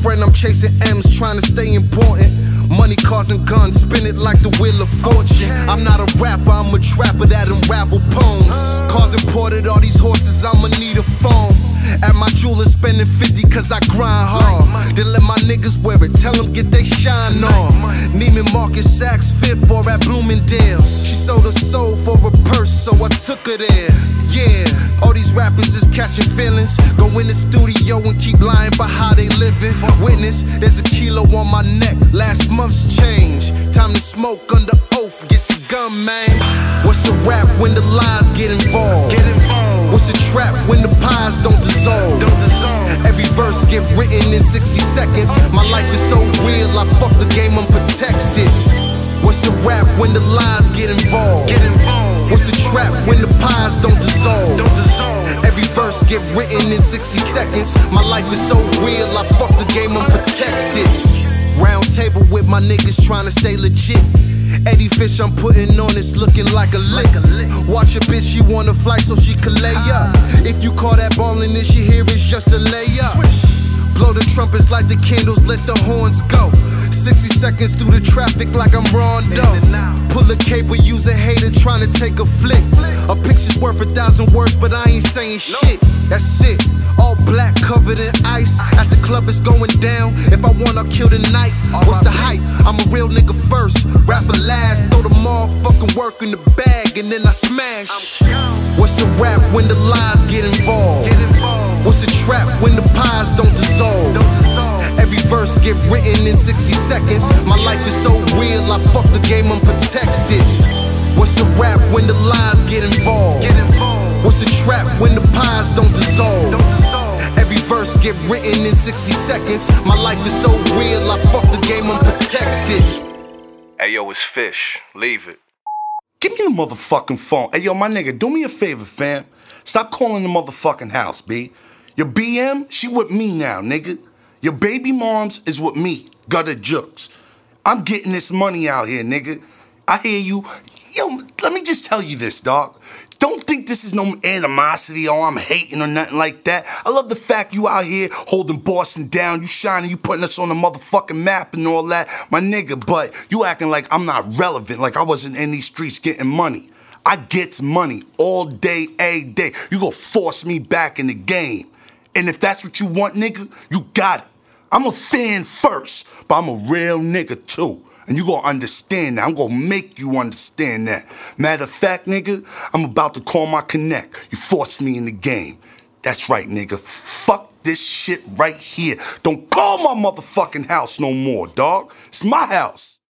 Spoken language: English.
friend, I'm chasing M's, trying to stay important. Money, cars, and guns, spin it like the wheel of fortune. I'm not a rapper, I'm a trapper that unravel poems. Cars imported, all these horses, I'ma need a phone. At my jeweler spending 50 cause I grind hard. Then let my niggas wear it, tell them get they shine on. Neiman Marcus, Saks, fit for at Bloomingdale's. She sold her soul for a purse, so I took her there. Yeah, all these rappers is catching feelings. Go in the studio and keep lying about how they living. Witness, there's a kilo on my neck, last month's change. Time to smoke under oath, get your gun, man. What's a rap when the lies get involved? What's a trap when the pies don't dissolve? Every verse get written in 60 seconds. My life is so real, I fuck the game, I'm protected. What's a rap when the lies get involved? What's a trap when the pies don't dissolve? Every verse get written in 60 seconds. My life is so real, I fuck the game, I'm protected. Round table with my niggas trying to stay legit. Eddie Fish I'm putting on, it's looking like a lick. Watch a bitch, she wanna fly so she can lay up. If you call that ballin', then she hear it's just a layup. Blow the trumpets, light the candles, let the horns go. 60 seconds through the traffic like I'm Rondo. Pull a caper, use a hater trying to take a flick. A picture's worth 1,000 words, but I ain't saying shit. That's it. All black covered in ice. At the club it's going down. If I want, I'll kill the night. What's the hype? I'm a real nigga first, rapper last. Throw the motherfucking work in the bag and then I smash. What's a rap when the lies get involved? What's a trap when the pies don't dissolve? Every verse get written in 60 seconds. My life is so real, I fuck the game, I'm protected. What's a rap when the lies get involved? What's a trap when the pies don't dissolve? Every verse get written in 60 seconds. My life is so real, I fuck the game, I'm protected. Hey yo, it's Fish. Leave it. Give me the motherfucking phone. Hey yo, my nigga, do me a favor, fam. Stop calling the motherfucking house, B. Your BM, she with me now, nigga. Your baby moms is with me, Gutter Jukes. I'm getting this money out here, nigga. I hear you. Yo, let me just tell you this, dog. Don't think this is no animosity or I'm hating or nothing like that. I love the fact you out here holding Boston down, you shining, you putting us on the motherfucking map and all that, my nigga, but you acting like I'm not relevant, like I wasn't in these streets getting money. I gets money all day, every day. You gonna force me back in the game. And if that's what you want, nigga, you got it. I'm a fan first, but I'm a real nigga too. And you gonna understand that. I'm gonna make you understand that. Matter of fact, nigga, I'm about to call my connect. You forced me in the game. That's right, nigga. Fuck this shit right here. Don't call my motherfucking house no more, dog. It's my house.